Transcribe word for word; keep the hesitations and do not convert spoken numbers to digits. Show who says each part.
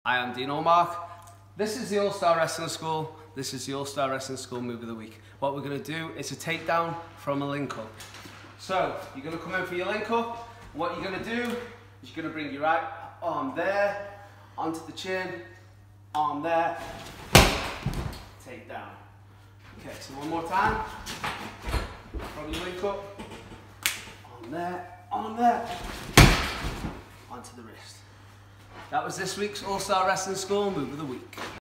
Speaker 1: I am Dean Allmark. This is the All-Star Wrestling School. This is the All-Star Wrestling School move of the week. What we're going to do is a takedown from a link-up. So, you're going to come in for your link-up. What you're going to do is you're going to bring your right arm there, onto the chin, arm there, take down. Okay, so one more time. From your link-up, arm there, arm there, onto the wrist. That was this week's All-Star Wrestling School move of the week.